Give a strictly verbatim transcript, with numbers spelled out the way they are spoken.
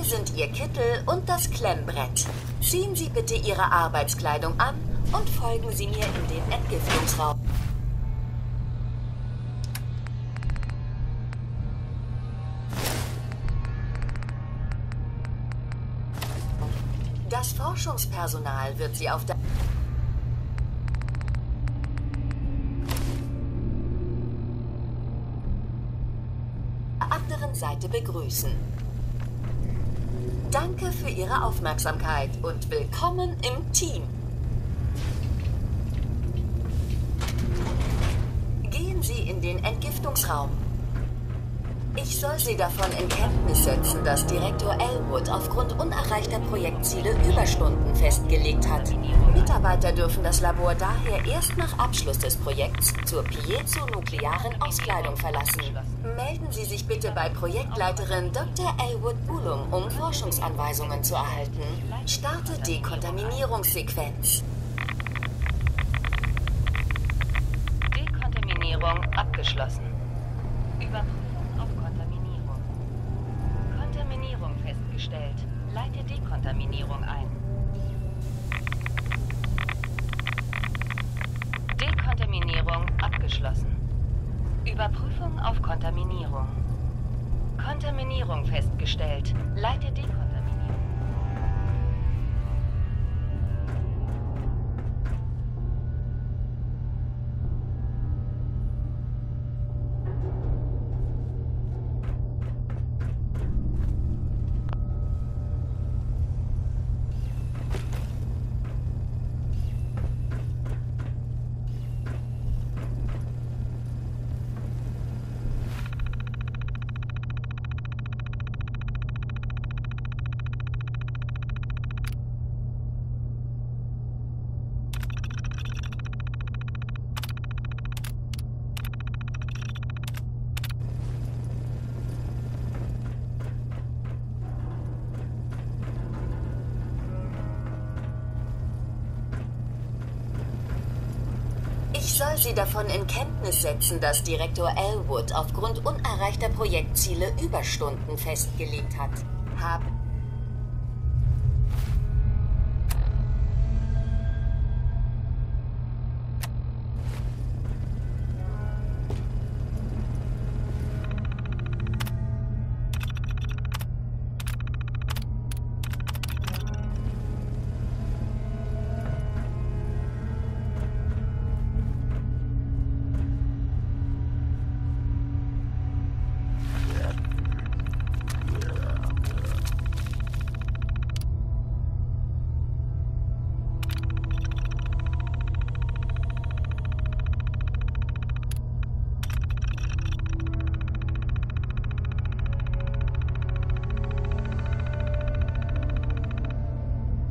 sind Ihr Kittel und das Klemmbrett. Ziehen Sie bitte Ihre Arbeitskleidung an und folgen Sie mir in den Entgiftungsraum. Das Forschungspersonal wird Sie auf der anderen Seite begrüßen. Danke für Ihre Aufmerksamkeit und willkommen im Team. Gehen Sie in den Entgiftungsraum. Ich soll Sie davon in Kenntnis setzen, dass Direktor Elwood aufgrund unerreichter Projektziele Überstunden festgelegt hat. Mitarbeiter dürfen das Labor daher erst nach Abschluss des Projekts zur piezonuklearen Auskleidung verlassen. Melden Sie sich bitte bei Projektleiterin Doktor Elwood Bulum, um Forschungsanweisungen zu erhalten. Starte Dekontaminierungssequenz. Dekontaminierung abgeschlossen. Überprüfung auf Kontaminierung. Kontaminierung festgestellt. Leite Dekontaminierung ein. Dekontaminierung abgeschlossen. Überprüfung auf Kontaminierung. Kontaminierung festgestellt. Leite Dekontaminierung. Ich soll Sie davon in Kenntnis setzen, dass Direktor Elwood aufgrund unerreichter Projektziele Überstunden festgelegt hat. Haben